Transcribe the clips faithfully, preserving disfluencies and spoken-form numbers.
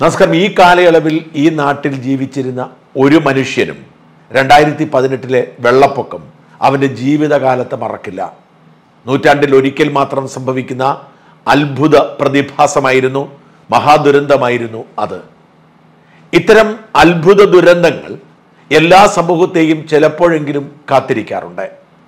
നമസ്കാരം. ഈ കാലയളവിൽ ഈ നാട്ടിൽ ജീവിച്ചിരുന്ന ഒരു മനുഷ്യനും രണ്ടായിരത്തി പതിനെട്ടിലെ വെള്ളപ്പൊക്കം അവൻ്റെ ജീവിതകാലത്ത് മറക്കില്ല. നൂറ്റാണ്ടിൽ ഒരിക്കൽ മാത്രം സംഭവിക്കുന്ന അത്ഭുത പ്രതിഭാസമായിരുന്നു, മഹാദുരന്തമായിരുന്നു അത്. ഇത്തരം അത്ഭുത ദുരന്തങ്ങൾ എല്ലാ സമൂഹത്തെയും ചിലപ്പോഴെങ്കിലും കാത്തിരിക്കാറുണ്ട്.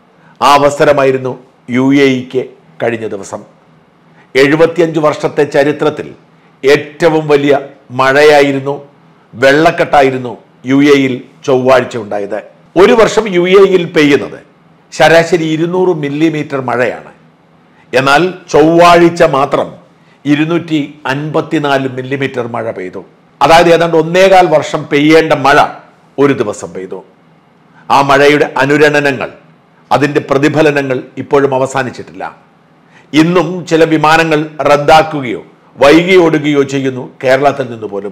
ആ അവസരമായിരുന്നു യു എ ഇക്ക് കഴിഞ്ഞ ദിവസം. എഴുപത്തിയഞ്ച് വർഷത്തെ ചരിത്രത്തിൽ ഏറ്റവും വലിയ മഴയായിരുന്നു, വെള്ളക്കെട്ടായിരുന്നു യു എയിൽ ചൊവ്വാഴ്ച ഉണ്ടായത്. ഒരു വർഷം യു എയിൽ പെയ്യുന്നത് ശരാശരി ഇരുന്നൂറ് മില്ലിമീറ്റർ മഴയാണ്. എന്നാൽ ചൊവ്വാഴ്ച മാത്രം ഇരുന്നൂറ്റി അൻപത്തിനാല് മില്ലിമീറ്റർ മഴ പെയ്തു. അതായത് ഏതാണ്ട് ഒന്നേകാൽ വർഷം പെയ്യേണ്ട മഴ ഒരു ദിവസം പെയ്തു. ആ മഴയുടെ അനുരണനങ്ങൾ, അതിൻ്റെ പ്രതിഫലനങ്ങൾ ഇപ്പോഴും അവസാനിച്ചിട്ടില്ല. ഇന്നും ചില വിമാനങ്ങൾ റദ്ദാക്കുകയോ വൈകി ഓടുകയോ ചെയ്യുന്നു. കേരളത്തിൽ നിന്ന് പോലും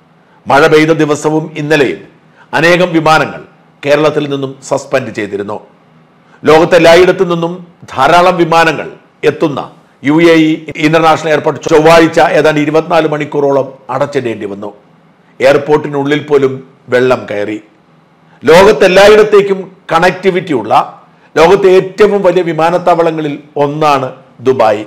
മഴ പെയ്ത ദിവസവും ഇന്നലെയും അനേകം വിമാനങ്ങൾ കേരളത്തിൽ നിന്നും സസ്പെൻഡ് ചെയ്തിരുന്നു. ലോകത്തെല്ലായിടത്തു നിന്നും ധാരാളം വിമാനങ്ങൾ എത്തുന്ന U A E international airport ചൊവ്വാഴ്ച ഏതാണ്ട് ഇരുപത്തിനാല് മണിക്കൂറോളം അടച്ചിടേണ്ടി വന്നു. എയർപോർട്ടിനുള്ളിൽ പോലും വെള്ളം കയറി. ലോകത്തെല്ലായിടത്തേക്കും കണക്ടിവിറ്റി ഉള്ള ലോകത്തെ ഏറ്റവും വലിയ വിമാനത്താവളങ്ങളിൽ ഒന്നാണ് ദുബായ്.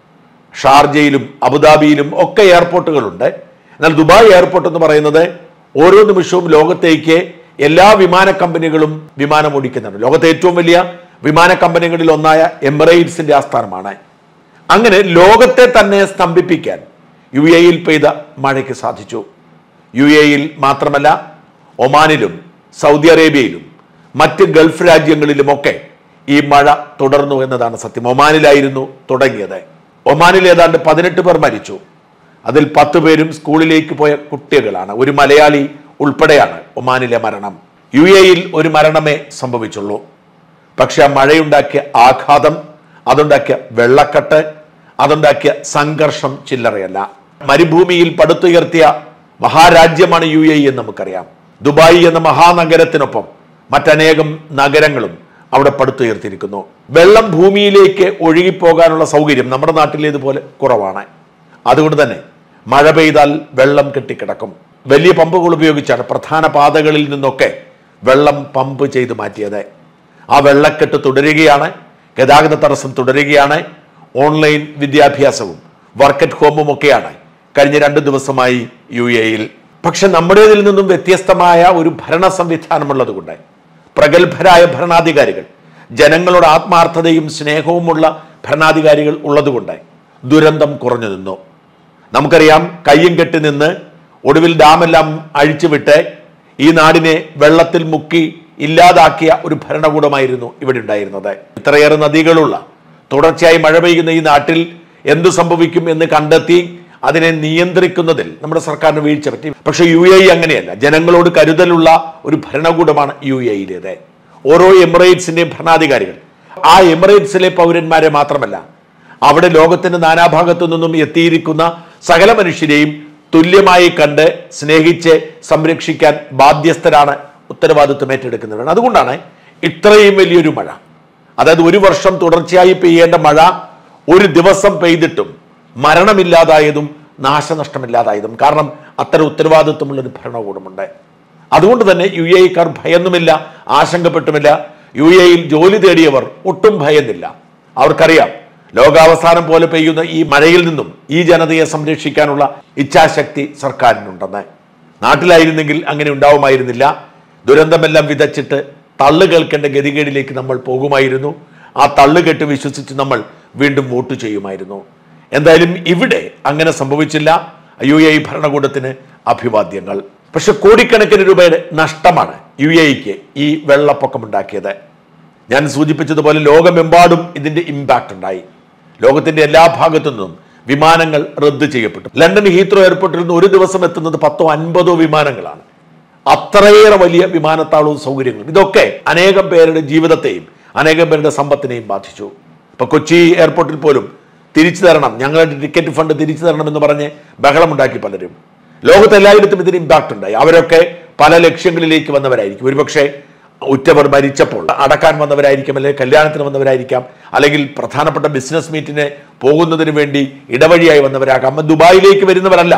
ഷാർജയിലും അബുദാബിയിലും ഒക്കെ എയർപോർട്ടുകളുണ്ട്. എന്നാൽ ദുബായ് എയർപോർട്ട് എന്ന് പറയുന്നത് ഓരോ നിമിഷവും ലോകത്തേക്ക് എല്ലാ വിമാന കമ്പനികളും വിമാനം ഓടിക്കുന്നുണ്ട്. ലോകത്തെ ഏറ്റവും വലിയ വിമാന കമ്പനികളിൽ ഒന്നായ എമിറേറ്റ്സിന്റെ ആസ്ഥാനമാണ്. അങ്ങനെ ലോകത്തെ തന്നെ സ്തംഭിപ്പിക്കാൻ യു എയിൽ പെയ്ത മഴയ്ക്ക് സാധിച്ചു. യു എയിൽ മാത്രമല്ല, ഒമാനിലും സൗദി അറേബ്യയിലും മറ്റ് ഗൾഫ് രാജ്യങ്ങളിലുമൊക്കെ ഈ മഴ തുടർന്നു എന്നതാണ് സത്യം. ഒമാനിലായിരുന്നു തുടങ്ങിയത്. ഒമാനിൽ ഏതാണ്ട് പതിനെട്ട് പേർ മരിച്ചു. അതിൽ പത്ത് പേരും സ്കൂളിലേക്ക് പോയ കുട്ടികളാണ്. ഒരു മലയാളി ഉൾപ്പെടെയാണ് ഒമാനിലെ മരണം. യു എയിൽ ഒരു മരണമേ സംഭവിച്ചുള്ളൂ. പക്ഷെ ആ മഴയുണ്ടാക്കിയ ആഘാതം, അതുണ്ടാക്കിയ വെള്ളക്കെട്ട്, അതുണ്ടാക്കിയ സംഘർഷം ചില്ലറയല്ല. മരുഭൂമിയിൽ പടുത്തുയർത്തിയ മഹാരാജ്യമാണ് യു എ എന്ന് നമുക്കറിയാം. ദുബായ് എന്ന മഹാനഗരത്തിനൊപ്പം മറ്റനേകം നഗരങ്ങളും അവിടെ പടുത്തുയർത്തിയിരിക്കുന്നു. വെള്ളം ഭൂമിയിലേക്ക് ഒഴുകിപ്പോകാനുള്ള സൗകര്യം നമ്മുടെ നാട്ടിലേതുപോലെ കുറവാണ്. അതുകൊണ്ട് തന്നെ മഴ പെയ്താൽ വെള്ളം കെട്ടിക്കിടക്കും. വലിയ പമ്പുകൾ ഉപയോഗിച്ചാണ് പ്രധാന പാതകളിൽ നിന്നൊക്കെ വെള്ളം പമ്പ് ചെയ്ത് മാറ്റിയത്. ആ വെള്ളക്കെട്ട് തുടരുകയാണ്. ഗതാഗത തടസ്സം തുടരുകയാണ്. ഓൺലൈൻ വിദ്യാഭ്യാസവും വർക്ക് അറ്റ് ഹോമും ഒക്കെയാണ് കഴിഞ്ഞ രണ്ട് ദിവസമായി യു എയിൽ. പക്ഷെ നമ്മുടേതിൽ നിന്നും വ്യത്യസ്തമായ ഒരു ഭരണ സംവിധാനമുള്ളത് കൊണ്ട്, പ്രഗത്ഭരായ ഭരണാധികാരികൾ, ജനങ്ങളുടെ ആത്മാർത്ഥതയും സ്നേഹവുമുള്ള ഭരണാധികാരികൾ ഉള്ളതുകൊണ്ട് ദുരന്തം കുറഞ്ഞു നിന്നു. നമുക്കറിയാം, കയ്യും കെട്ടി നിന്ന് ഒടുവിൽ ഡാമെല്ലാം അഴിച്ചുവിട്ട് ഈ നാടിനെ വെള്ളത്തിൽ മുക്കി ഇല്ലാതാക്കിയ ഒരു ഭരണകൂടമായിരുന്നു ഇവിടെ ഉണ്ടായിരുന്നത്. ഇത്രയേറെ നദികളുള്ള, തുടർച്ചയായി മഴ പെയ്യുന്ന ഈ നാട്ടിൽ എന്തു സംഭവിക്കും എന്ന് കണ്ടെത്തി അതിനെ നിയന്ത്രിക്കുന്നതിൽ നമ്മുടെ സർക്കാരിന് വീഴ്ച പറ്റി. പക്ഷെ യു എ ഇ അങ്ങനെയല്ല. ജനങ്ങളോട് കരുതലുള്ള ഒരു ഭരണകൂടമാണ് യു എ ഇയിലേത്. ഓരോ എമിറേറ്റ്സിന്റെയും ഭരണാധികാരികൾ ആ എമിറേറ്റ്സിലെ പൗരന്മാരെ മാത്രമല്ല, അവിടെ ലോകത്തിന്റെ നാനാഭാഗത്തു നിന്നും എത്തിയിരിക്കുന്ന സകല മനുഷ്യരെയും തുല്യമായി കണ്ട് സ്നേഹിച്ച് സംരക്ഷിക്കാൻ ബാധ്യസ്ഥരാണ്, ഉത്തരവാദിത്വം ഏറ്റെടുക്കുന്നവരാണ്. അതുകൊണ്ടാണ് ഇത്രയും വലിയൊരു മഴ, അതായത് ഒരു വർഷം തുടർച്ചയായി പെയ്യേണ്ട മഴ ഒരു ദിവസം പെയ്തിട്ടും മരണമില്ലാതായതും നാശനഷ്ടമില്ലാതായതും. കാരണം അത്തരം ഉത്തരവാദിത്വമുള്ളൊരു ഭരണകൂടമുണ്ട്. അതുകൊണ്ട് തന്നെ യു എ ഇക്കാർ ഭയന്നുമില്ല, ആശങ്കപ്പെട്ടുമില്ല. യു എയിൽ ജോലി തേടിയവർ ഒട്ടും ഭയന്നില്ല. അവർക്കറിയാം, ലോകാവസാനം പോലെ പെയ്യുന്ന ഈ മഴയിൽ നിന്നും ഈ ജനതയെ സംരക്ഷിക്കാനുള്ള ഇച്ഛാശക്തി സർക്കാരിനുണ്ടെന്ന്. നാട്ടിലായിരുന്നെങ്കിൽ അങ്ങനെ ഉണ്ടാവുമായിരുന്നില്ല. ദുരന്തമെല്ലാം വിതച്ചിട്ട് തള്ളു കേൾക്കേണ്ട ഗതികേടിലേക്ക് നമ്മൾ പോകുമായിരുന്നു. ആ തള്ളുകെട്ട് വിശ്വസിച്ച് നമ്മൾ വീണ്ടും വോട്ട് ചെയ്യുമായിരുന്നു. എന്തായാലും ഇവിടെ അങ്ങനെ സംഭവിച്ചില്ല. യു എ ഇ ഭരണകൂടത്തിന് അഭിവാദ്യങ്ങൾ. പക്ഷെ കോടിക്കണക്കിന് രൂപയുടെ നഷ്ടമാണ് യു എ ഇക്ക് ഈ വെള്ളപ്പൊക്കം ഉണ്ടാക്കിയത്. ഞാൻ സൂചിപ്പിച്ചതുപോലെ ലോകമെമ്പാടും ഇതിന്റെ ഇമ്പാക്ട് ഉണ്ടായി. ലോകത്തിന്റെ എല്ലാ ഭാഗത്തു നിന്നും വിമാനങ്ങൾ റദ്ദ് ചെയ്യപ്പെട്ടു. ലണ്ടൻ ഹീത്രോ എയർപോർട്ടിൽ നിന്ന് ഒരു ദിവസം എത്തുന്നത് പത്തോ അൻപതോ വിമാനങ്ങളാണ്. അത്രയേറെ വലിയ വിമാനത്താവളവും സൗകര്യങ്ങളും. ഇതൊക്കെ അനേകം പേരുടെ ജീവിതത്തെയും അനേകം പേരുടെ സമ്പത്തിനെയും ബാധിച്ചു. ഇപ്പൊ കൊച്ചി എയർപോർട്ടിൽ പോലും തിരിച്ചു തരണം, ഞങ്ങളുടെ ടിക്കറ്റ് ഫണ്ട് തിരിച്ചു തരണം എന്ന് പറഞ്ഞ് ബഹളമുണ്ടാക്കി പലരും. ലോകത്തെല്ലായിടത്തും ഇതിന് ഇമ്പാക്ട് ഉണ്ടായി. അവരൊക്കെ പല ലക്ഷ്യങ്ങളിലേക്ക് വന്നവരായിരിക്കും. ഒരുപക്ഷെ ഉറ്റവർ മരിച്ചപ്പോൾ അടക്കാൻ വന്നവരായിരിക്കാം, അല്ലെങ്കിൽ കല്യാണത്തിന് വന്നവരായിരിക്കാം, അല്ലെങ്കിൽ പ്രധാനപ്പെട്ട ബിസിനസ് മീറ്റിന് പോകുന്നതിന് വേണ്ടി ഇടവഴിയായി വന്നവരാകാം. ദുബായിലേക്ക് വരുന്നവരല്ല,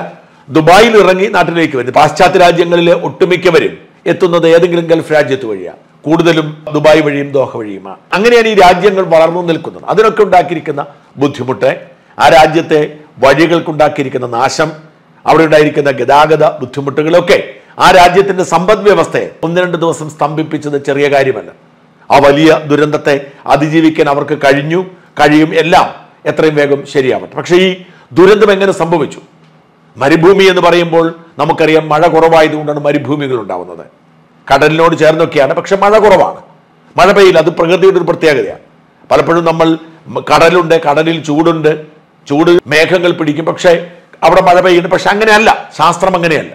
ദുബായിൽ ഇറങ്ങി നാട്ടിലേക്ക് വരുന്നത്. പാശ്ചാത്യ രാജ്യങ്ങളിലെ ഒട്ടുമിക്കവരും എത്തുന്നത് ഏതെങ്കിലും ഗൾഫ് രാജ്യത്ത് വഴിയാണ്, കൂടുതലും ദുബായ് വഴിയും ദോഹ വഴിയുമാണ്. അങ്ങനെയാണ് ഈ രാജ്യങ്ങൾ വളർന്നു നിൽക്കുന്നത്. അതിനൊക്കെ ഉണ്ടാക്കിയിരിക്കുന്ന ബുദ്ധിമുട്ട്, ആ രാജ്യത്തെ വഴികൾക്കുണ്ടാക്കിയിരിക്കുന്ന നാശം, അവിടെ ഉണ്ടായിരിക്കുന്ന ഗതാഗത ബുദ്ധിമുട്ടുകളൊക്കെ ആ രാജ്യത്തിന്റെ സമ്പദ് വ്യവസ്ഥയെ ഒന്ന് രണ്ട് ദിവസം സ്തംഭിപ്പിച്ചത് ചെറിയ കാര്യമല്ല. ആ വലിയ ദുരന്തത്തെ അതിജീവിക്കാൻ അവർക്ക് കഴിഞ്ഞു, കഴിയും, എല്ലാം എത്രയും വേഗം ശരിയാവട്ടെ. പക്ഷേ ഈ ദുരന്തം എങ്ങനെ സംഭവിച്ചു? മരുഭൂമി എന്ന് പറയുമ്പോൾ നമുക്കറിയാം, മഴ കുറവായതുകൊണ്ടാണ് മരുഭൂമികൾ ഉണ്ടാവുന്നത്. കടലിനോട് ചേർന്നൊക്കെയാണ്, പക്ഷെ മഴ കുറവാണ്, മഴ പെയ്യില്ല. അത് പ്രകൃതിയുടെ ഒരു പ്രത്യേകതയാണ്. പലപ്പോഴും നമ്മൾ കടലുണ്ട്, കടലിൽ ചൂടുണ്ട്, ചൂട് മേഘങ്ങൾ പിടിക്കും, പക്ഷേ അവിടെ മഴ പെയ്യുന്നു. പക്ഷെ അങ്ങനെയല്ല, ശാസ്ത്രം അങ്ങനെയല്ല.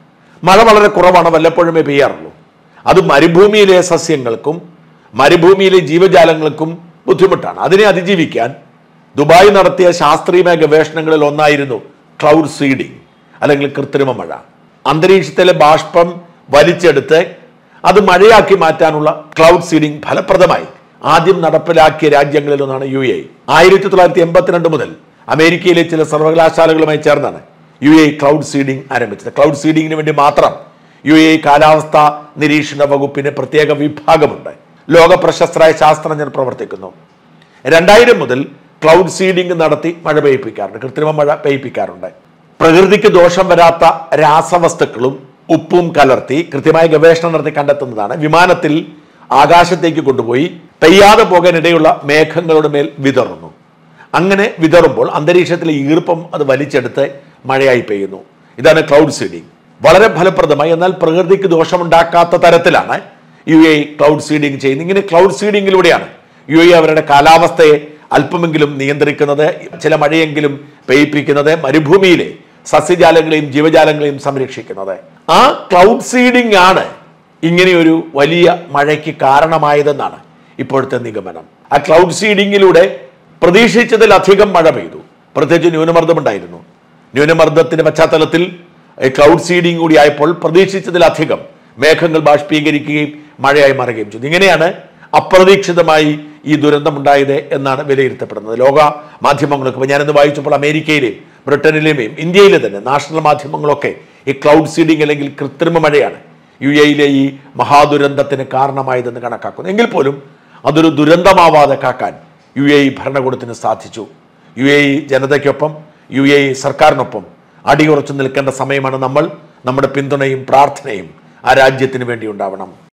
മഴ വളരെ കുറവാണ്, വല്ലപ്പോഴുമേ പെയ്യാറുള്ളൂ. അത് മരുഭൂമിയിലെ സസ്യങ്ങൾക്കും മരുഭൂമിയിലെ ജീവജാലങ്ങൾക്കും ബുദ്ധിമുട്ടാണ്. അതിനെ അതിജീവിക്കാൻ ദുബായ് നടത്തിയ ശാസ്ത്രീയ ഗവേഷണങ്ങളിൽ ഒന്നായിരുന്നു ക്ലൗഡ് സീഡിംഗ്, അല്ലെങ്കിൽ കൃത്രിമ മഴ. അന്തരീക്ഷത്തിലെ ബാഷ്പം വലിച്ചെടുത്ത് അത് മഴയാക്കി മാറ്റാനുള്ള ക്ലൗഡ് സീഡിംഗ് ഫലപ്രദമായി ആദ്യം നടപ്പിലാക്കിയ രാജ്യങ്ങളിൽ ഒന്നാണ് യു എ. ആയിരത്തി തൊള്ളായിരത്തി എൺപത്തിരണ്ട് മുതൽ അമേരിക്കയിലെ ചില സർവകലാശാലകളുമായി ചേർന്നാണ് യു എ ക്ലൗഡ് സീഡിംഗ് ആരംഭിച്ചത്. ക്ലൗഡ് സീഡിങ്ങിന് വേണ്ടി മാത്രം യു എ കാലാവസ്ഥാ നിരീക്ഷണ വകുപ്പിന് പ്രത്യേക വിഭാഗമുണ്ട്. ലോക പ്രശസ്തരായ ശാസ്ത്രജ്ഞർ പ്രവർത്തിക്കുന്നു. രണ്ടായിരം മുതൽ ക്ലൗഡ് സീഡിംഗ് നടത്തി മഴ പെയ്യിപ്പിക്കാറുണ്ട്, കൃത്രിമ മഴ പെയ്യിപ്പിക്കാറുണ്ട്. പ്രകൃതിക്ക് ദോഷം വരാത്ത രാസവസ്തുക്കളും ഉപ്പും കലർത്തി കൃത്യമായ ഗവേഷണം നടത്തി കണ്ടെത്തുന്നതാണ്. വിമാനത്തിൽ ആകാശത്തേക്ക് കൊണ്ടുപോയി പെയ്യാതെ പോകാനിടയുള്ള മേഘങ്ങളുടെ മേൽ വിതറുന്നു. അങ്ങനെ വിതറുമ്പോൾ അന്തരീക്ഷത്തിലെ ഈർപ്പം അത് വലിച്ചെടുത്ത് മഴയായി പെയ്യുന്നു. ഇതാണ് ക്ലൗഡ് സീഡിംഗ്. വളരെ ഫലപ്രദമായി, എന്നാൽ പ്രകൃതിക്ക് ദോഷമുണ്ടാക്കാത്ത തരത്തിലാണ് യു എ ക്ലൗഡ് സീഡിംഗ് ചെയ്യുന്നത്. ഇങ്ങനെ ക്ലൗഡ് സീഡിങ്ങിലൂടെയാണ് യു എ അവരുടെ കാലാവസ്ഥയെ അല്പമെങ്കിലും നിയന്ത്രിക്കുന്നത്, ചില മഴയെങ്കിലും പെയ്യിപ്പിക്കുന്നത്, മരുഭൂമിയിലെ സസ്യജാലങ്ങളെയും ജീവജാലങ്ങളെയും സംരക്ഷിക്കുന്നത്. ആ ക്ലൗഡ് സീഡിംഗ് ആണ് ഇങ്ങനെയൊരു വലിയ മഴയ്ക്ക് കാരണമായതെന്നാണ് ഇപ്പോഴത്തെ നിഗമനം. ആ ക്ലൗഡ് സീഡിങ്ങിലൂടെ പ്രതീക്ഷിച്ചതിലധികം മഴ പെയ്തു. പ്രത്യേകിച്ച് ന്യൂനമർദ്ദമുണ്ടായിരുന്നു. ന്യൂനമർദ്ദത്തിന്റെ പശ്ചാത്തലത്തിൽ ക്ലൗഡ് സീഡിംഗ് കൂടി ആയപ്പോൾ പ്രതീക്ഷിച്ചതിലധികം മേഘങ്ങൾ ബാഷ്പീകരിക്കുകയും മഴയായി മാറുകയും ചെയ്തു. ഇങ്ങനെയാണ് അപ്രതീക്ഷിതമായി ഈ ദുരന്തമുണ്ടായത് എന്നാണ് വിലയിരുത്തപ്പെടുന്നത്. ലോക മാധ്യമങ്ങളൊക്കെ, ഇപ്പോൾ ഞാനിന്ന് വായിച്ചപ്പോൾ അമേരിക്കയിലെയും ബ്രിട്ടനിലെയും ഇന്ത്യയിലെ തന്നെ നാഷണൽ മാധ്യമങ്ങളൊക്കെ ഈ ക്ലൗഡ് സീഡിംഗ് അല്ലെങ്കിൽ കൃത്രിമ മഴയാണ് യു എയിലെ ഈ മഹാദുരന്തത്തിന് കാരണമായതെന്ന് കണക്കാക്കുന്നു. എങ്കിൽ പോലും അതൊരു ദുരന്തമാവാതെ കാക്കാൻ യു എ ഭരണകൂടത്തിന് സാധിച്ചു. യു എ ജനതയ്ക്കൊപ്പം, യു എ സർക്കാരിനൊപ്പം അടിയുറച്ചു നിൽക്കേണ്ട സമയമാണ് നമ്മൾ. നമ്മുടെ പിന്തുണയും പ്രാർത്ഥനയും ആ രാജ്യത്തിന് വേണ്ടി ഉണ്ടാവണം.